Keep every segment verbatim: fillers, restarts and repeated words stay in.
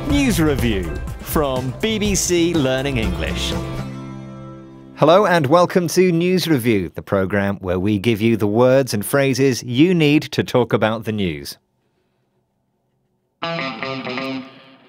News Review from B B C Learning English. Hello and welcome to News Review, the programme where we give you the words and phrases you need to talk about the news. Hi,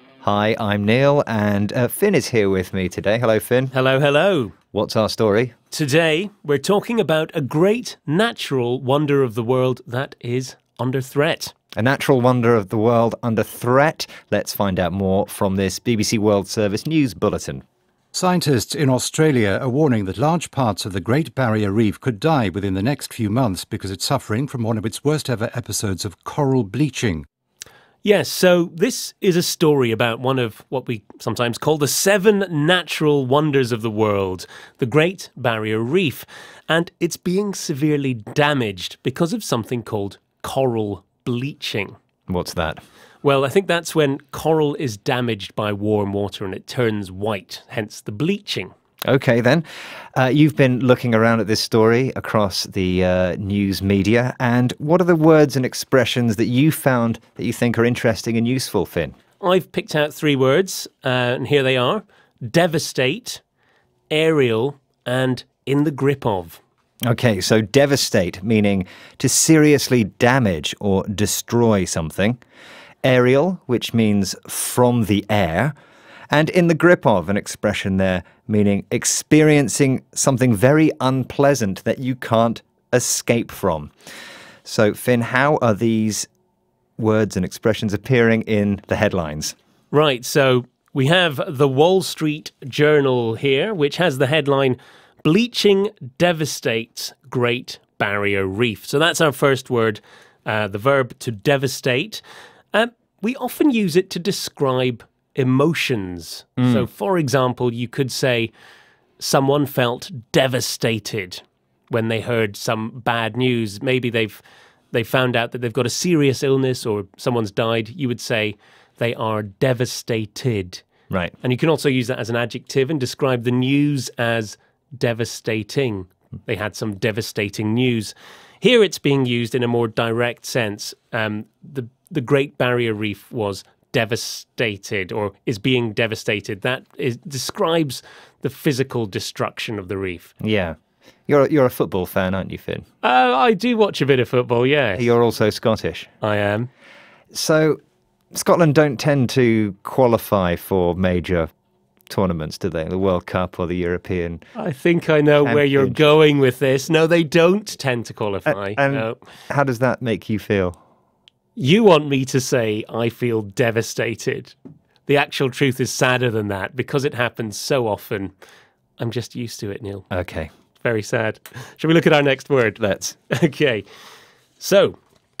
I'm Neil and uh, Finn is here with me today. Hello, Finn. Hello, hello. What's our story? Today, we're talking about a great natural wonder of the world that is under threat. A natural wonder of the world under threat. Let's find out more from this B B C World Service News Bulletin. Scientists in Australia are warning that large parts of the Great Barrier Reef could die within the next few months because it's suffering from one of its worst ever episodes of coral bleaching. Yes, so this is a story about one of what we sometimes call the seven natural wonders of the world, the Great Barrier Reef, and it's being severely damaged because of something called coral bleaching. What's that? Well, I think that's when coral is damaged by warm water and it turns white, hence the bleaching. OK, then. Uh, you've been looking around at this story across the uh, news media. And what are the words and expressions that you found that you think are interesting and useful, Finn? I've picked out three words, uh, and here they are. Devastate, aerial, and in the grip of. OK, so devastate, meaning to seriously damage or destroy something. Aerial, which means from the air. And in the grip of, an expression there meaning experiencing something very unpleasant that you can't escape from. So, Finn, how are these words and expressions appearing in the headlines? Right, so we have the Wall Street Journal here, which has the headline, Bleaching Devastates Great Barrier Reef. So that's our first word, uh, the verb to devastate. Um, we often use it to describe emotions. Mm. So, for example, you could say someone felt devastated when they heard some bad news. Maybe they've they found out that they've got a serious illness or someone's died. You would say they are devastated. Right. And you can also use that as an adjective and describe the news as devastating. They had some devastating news. Here it's being used in a more direct sense. Um, the the Great Barrier Reef was devastated or is being devastated. That is, describes the physical destruction of the reef. Yeah. You're, you're a football fan, aren't you, Finn? Uh, I do watch a bit of football, yes. You're also Scottish. I am. So Scotland don't tend to qualify for major tournaments, do they? The World Cup or the European I think I know where you're going with this. No, they don't tend to qualify. And no. How does that make you feel? You want me to say I feel devastated. The actual truth is sadder than that because it happens so often. I'm just used to it, Neil. Okay. Very sad. Shall we look at our next word? Let's. Okay. So,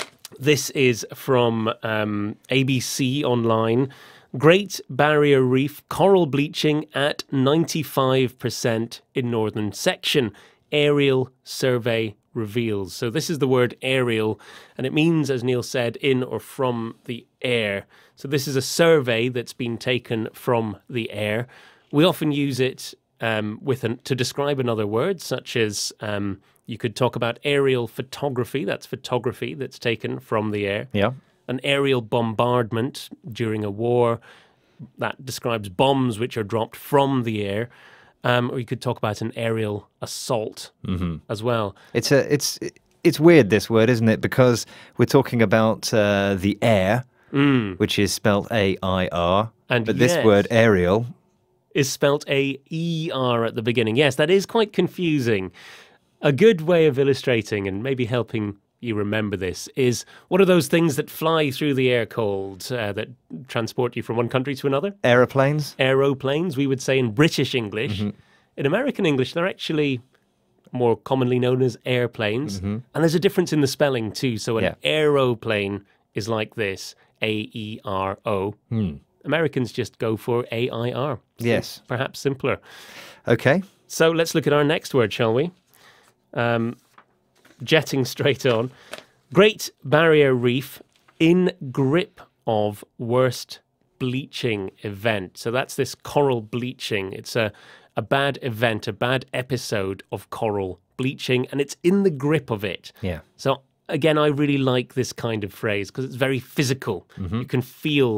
this is from um, A B C Online. Great Barrier Reef coral bleaching at ninety-five percent in northern section. Aerial survey reveals. So this is the word aerial, and it means, as Neil said, in or from the air. So this is a survey that's been taken from the air. We often use it um, with an, to describe another word, such as um, you could talk about aerial photography. That's photography that's taken from the air. Yeah. An aerial bombardment during a war. That describes bombs which are dropped from the air. Um, or you could talk about an aerial assault mm-hmm. as well. It's a, it's, it's weird, this word, isn't it? Because we're talking about uh, the air, mm. which is spelt A I R, and but yes, this word aerial is spelt A E R at the beginning. Yes, that is quite confusing. A good way of illustrating and maybe helping you remember this is, what are those things that fly through the air called, uh, that transport you from one country to another? Aeroplanes. Aeroplanes, we would say in British English. Mm-hmm. In American English, they're actually more commonly known as airplanes. Mm-hmm. And there's a difference in the spelling too. So an yeah. aeroplane is like this, A E R O. Mm. Americans just go for A I R. Yes. Perhaps simpler. Okay. So let's look at our next word, shall we? Um... Jetting straight on. Great Barrier Reef in grip of worst bleaching event. So that's this coral bleaching. It's a, a bad event, a bad episode of coral bleaching, and it's in the grip of it. Yeah. So again, I really like this kind of phrase because it's very physical. Mm-hmm. You can feel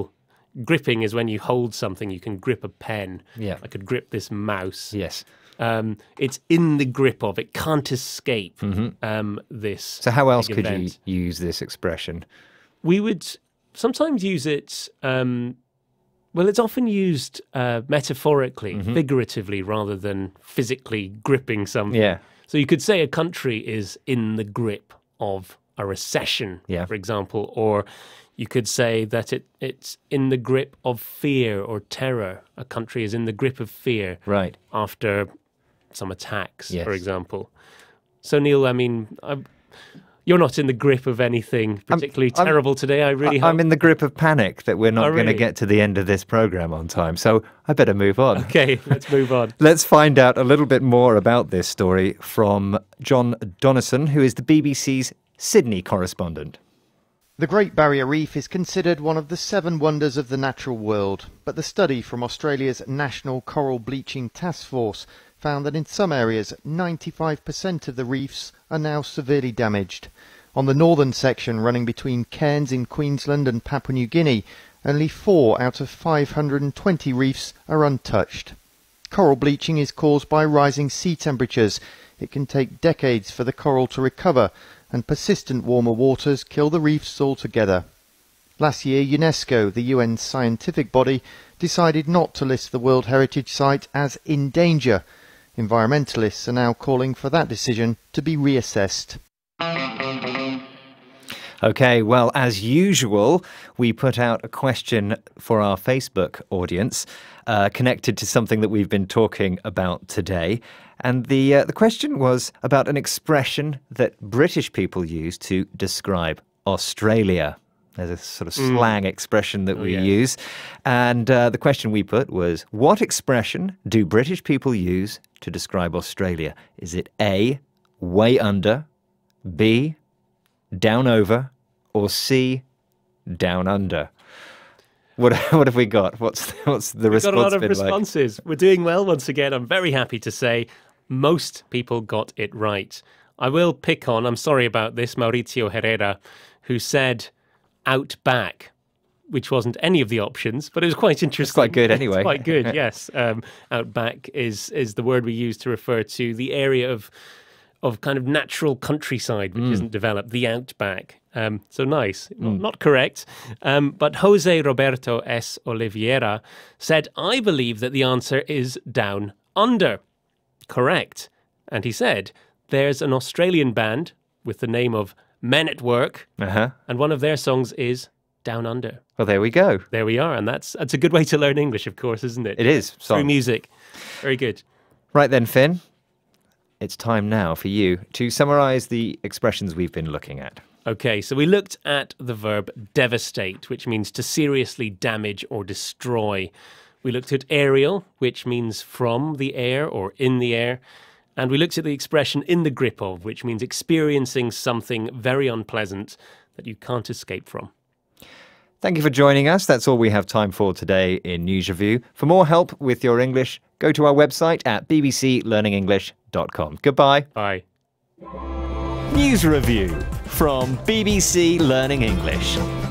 Gripping is when you hold something. You can grip a pen. Yeah. I could grip this mouse. Yes. Um, it's in the grip of. It can't escape um, this. So how else big could event. you use this expression? We would sometimes use it. Um, well, it's often used uh, metaphorically, figuratively, rather than physically gripping something. Yeah. So you could say a country is in the grip of a recession, Yeah. for example, or you could say that it, it's in the grip of fear or terror. A country is in the grip of fear Right. after some attacks, Yes. for example. So, Neil, I mean, I'm, you're not in the grip of anything particularly I'm- terrible today, I really hope. I'm in the grip of panic that we're not Oh, going to really? get to the end of this program on time, so I better move on. Okay, let's move on. Let's find out a little bit more about this story from John Donnison, who is the B B C's Sydney correspondent. The Great Barrier Reef is considered one of the seven wonders of the natural world, but the study from Australia's National Coral Bleaching Task Force found that in some areas ninety-five percent of the reefs are now severely damaged. On the northern section running between Cairns in Queensland and Papua New Guinea, only four out of five hundred twenty reefs are untouched. Coral bleaching is caused by rising sea temperatures. It can take decades for the coral to recover, and persistent warmer waters kill the reefs altogether. Last year, UNESCO, the U N's scientific body, decided not to list the World Heritage Site as in danger. Environmentalists are now calling for that decision to be reassessed. Okay, well, as usual, we put out a question for our Facebook audience uh, connected to something that we've been talking about today. And the uh, the question was about an expression that British people use to describe Australia. There's a sort of slang expression that we yeah. use. And uh, the question we put was, what expression do British people use to describe Australia? Is it A, way under, B, down over, or C, down under? What what have we got? What's what's the We've response got a lot of been like? responses. We're doing well once again. I'm very happy to say most people got it right. I will pick on, I'm sorry about this, Mauricio Herrera, who said outback, which wasn't any of the options, but it was quite interesting. It's quite good anyway. It's quite good, yes. Um, outback is is the word we use to refer to the area of of kind of natural countryside which isn't developed, the outback. Um, so nice. Not, not correct. Um, but Jose Roberto S. Oliveira said, I believe that the answer is down under. Correct. And he said, there's an Australian band with the name of Men at Work, Uh-huh. and one of their songs is Down Under. Well, there we go. There we are. And that's that's a good way to learn English, of course, isn't it? It is. Through Song. music. Very good. Right then, Finn. It's time now for you to summarise the expressions we've been looking at. Okay, so we looked at the verb devastate, which means to seriously damage or destroy. We looked at aerial, which means from the air or in the air. And we looked at the expression in the grip of, which means experiencing something very unpleasant that you can't escape from. Thank you for joining us. That's all we have time for today in News Review. For more help with your English, go to our website at b b c learning english dot com. Goodbye. Bye. News Review from B B C Learning English.